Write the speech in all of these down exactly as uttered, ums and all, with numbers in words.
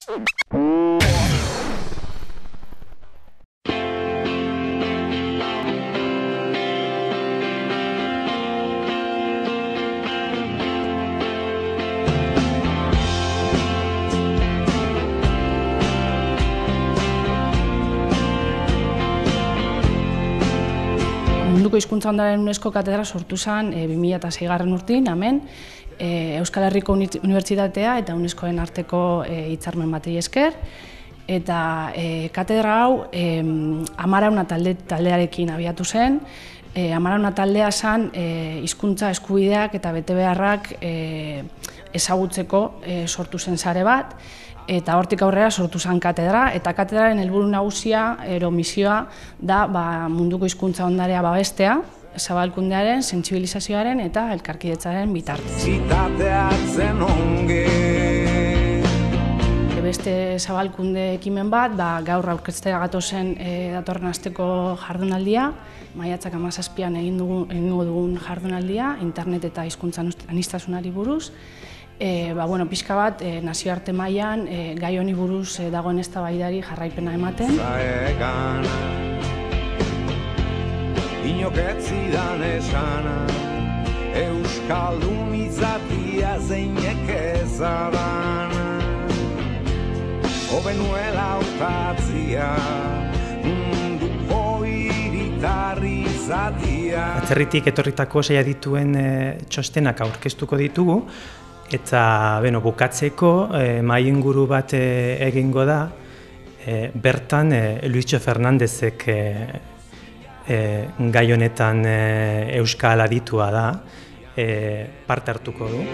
Munduko hizkuntza ondarearen UNESCO katedra sortu zen bi mila seigarren urtean, hemen Euskal Herriko Unibertsitatea eta UNESCOen arteko hitzarmen bati esker. Eta katedra hau Amarauna taldearekin abiatu zen. Amarauna taldea zen hizkuntza eskubideak eta betebeharrak ezagutzeko sortu zen sare bat. Eta hortik aurrera sortu zen katedra, eta katedraren helburu nagusia, ero misioa, da munduko hizkuntza ondarea babestea, zabalkundearen, sentsibilizazioaren eta elkarkidetzaren bitartez. Beste zabalkunde ekimen bat, gaur aurkeztera gatozen datorren asteko jardunaldia, maiatzak hamazazpian egingo dugun jardunaldia, internet eta hizkuntza aniztasunari buruz. Pixka bat, nazioarte mailan gai honi buruz dagoen eztabaidari jarraipena ematen. Inoketzidan esana, Euskaldun izatia zeinek ezaban, Obenuela hautatzia, munduko hiritarri izatia. Atzerritik etorritako saia dituen txostenak aurkeztuko ditugu, eta bukatzeko mahai inguru bat egingo da, bertan Luitxo Fernandezek gai honetan euskal aditua da, parte hartuko du.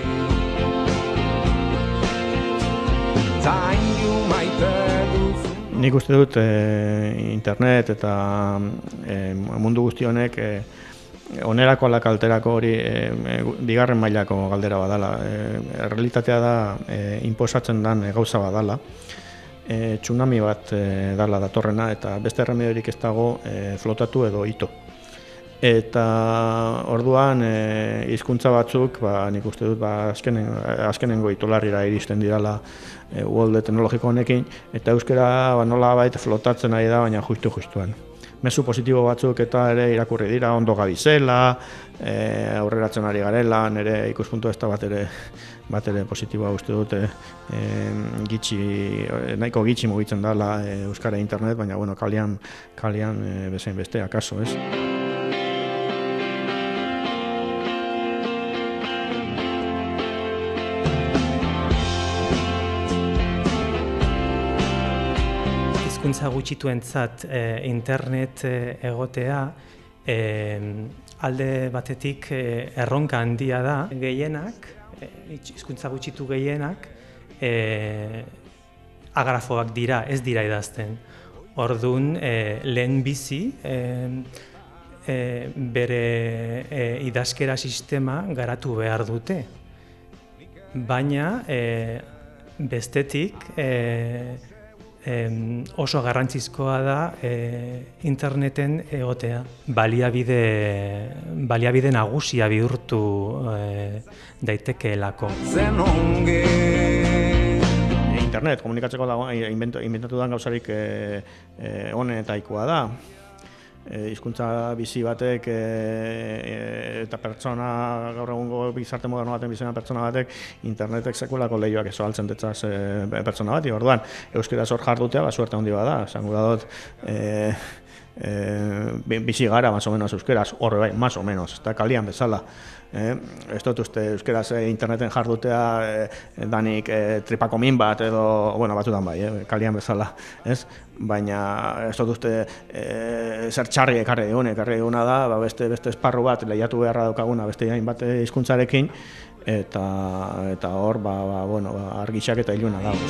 Nik uste dut internet eta mundu guzti honek onerako ala kalterako hori bigarren mailako galdera badala. Errealitatea da inposatzen den gauza badala. Tsunami bat dala datorrena eta beste erremediorik ez dago flotatu edo ito. Eta orduan hizkuntza batzuk, nik uste dut azkenengo itolarrira iristen dirala uholde teknologiko honekin, eta euskara nola baita flotatzen ari da, baina justu-justuan. Mezu positibo batzuk eta ere irakurri dira, ondo gabizela, aurreratzen ari garela, nire ikuspuntu ez da bat ere bat ere positiboa uste dute nahiko gitxi mugitzen dela euskara internet, baina bueno, kalian, kalian bezain beste, akaso, ez? Hizkuntza gutxituentzat internet egotea alde batetik erronka handia da. Gehienak, hizkuntza gutxitu gehienak, agrafoak dira, ez dira idazten. Orduan, lehen bizi bere idazkera sistema garatu behar dute. Baina, bestetik, oso garrantzizkoa da interneten egotea. Baliabide nagusia bihurtu daitekeelako. Internet, komunikatzeko dago, inventatu den gauzarik honetaikoa da. Hizkuntza bizi batek eta pertsona, gaur egungo gizarte moderno baten bizena pertsona batek, internetek sekulako lehioak ezoaltzen detzaz pertsona bati. Orduan, euskara zor jardutea, suerte handi bada, esango da dut, bizi gara, más o menos, euskeraz, horre bai, más o menos, eta kalian bezala. Ez dut uste euskeraz interneten jardutea danik tripako min bat edo, bueno, batzutan bai, kalian bezala, ez? Baina ez dut uste zer txarri ekarri egun, ekarri eguna da, beste esparru bat lehiatu beharra daukaguna beste jain bat hizkuntzarekin, eta hor, argixak eta iluna dago.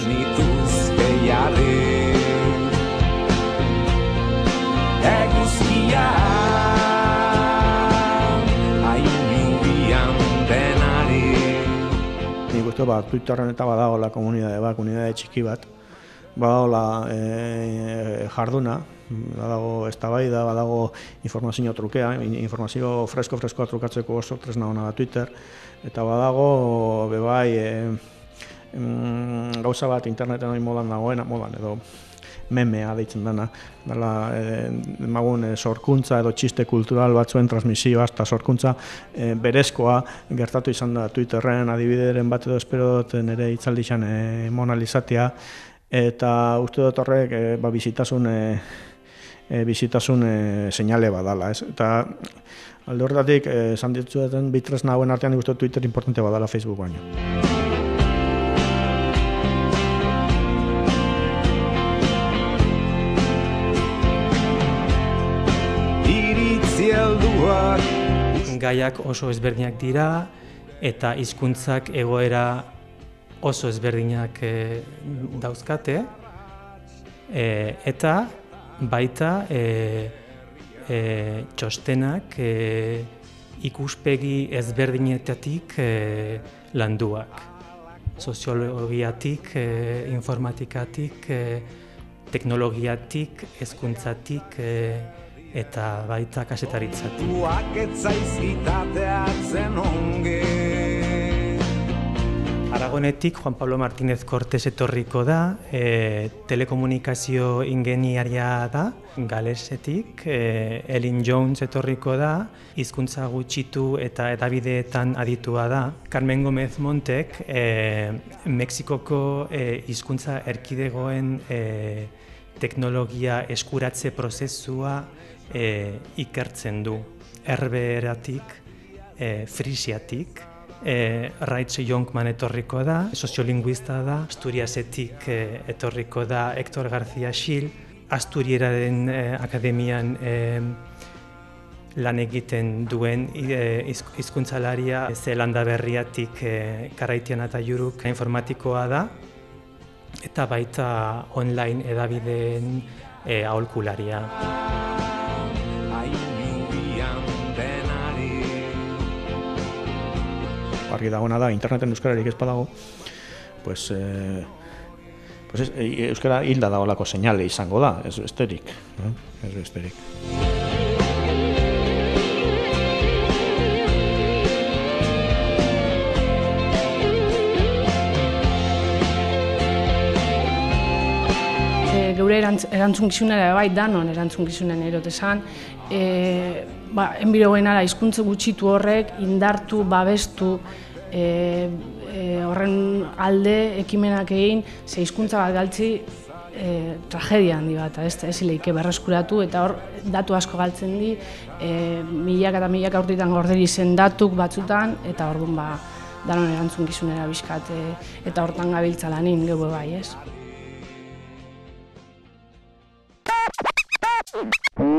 Nik uste bat, Twitterren eta badagoela komunidade bat, komunidade txiki bat, badagoela jarduna, badago eztabaida, badago informazio trukea, informazio fresko-freskoa trukatzeko oso tresna hona da Twitter, eta badago bebai mm, gauza bat interneten hori modan dagoena, modan edo memea deitzen dana, dela e, magun e, sorkuntza edo txiste kultural batzuen transmisioa, eta sorkuntza e, berezkoa gertatu izan da Twitterren adibideren bat edo espero dut nire hitzaldi izan e, monalizatia, eta uste dut horrek e, ba, bizitasun, e, e, bizitasun e, seinale badala, ez? Eta alde horretatik, esan e, ditzueten bitrez nahuen artean ikusten Twitter importante badala Facebook baino. Gaiak oso ezberdinak dira eta hizkuntzak egoera oso ezberdinak e, dauzkate e, eta baita e, e, txostenak e, ikuspegi ezberdinetatik e, landuak. Soziologiatik, e, informatikatik, e, teknologiatik, hezkuntzatik, e, eta baita kasetaritzatik. Aragonetik Juan Pablo Martínez Cortés etorriko da, e, telekomunikazio ingeniaria da, Galesetik, e, Elin Jones etorriko da, hizkuntza gutxitu eta edabideetan aditua da. Carmen Gómez Montek, e, Mexikoko e, hizkuntza erkidegoen e, teknologia eskuratze prozesua e, ikertzen du. Herberatik, e, Frisiatik, e, Raitz Jonkman etorriko da, soziolinguista da, Asturiasetik e, etorriko da Héctor García Xil, Asturieraren e, akademian e, lan egiten duen e, hizkuntzalaria Zeelanda Berriatik e, Karaitiana eta Juruk informatikoa da, eta baita online edabideen e, aholkularia. Argi dagoena da, interneten euskararik ez badago, pues, eh, pues es, euskara hilda dagoelako seinale izango da, ez besterik, eh? ez besterik. Geure erantzukizunera bai, danon erantzukizunen erot esan, e, ba, enbirogenara hizkuntza gutxitu horrek indartu, babestu, e, e, horren alde ekimenak egin, ze hizkuntza bat galtzi e, tragedia handi bat, ez, ez ileike berreskuratu, eta hor datu asko galtzen di, e, milaka eta milaka urteetan gorderi zen datuk batzutan, eta orduan ba, danon erantzukizunera bizkat, e, eta hortan gabiltza lanin geure bai, ez.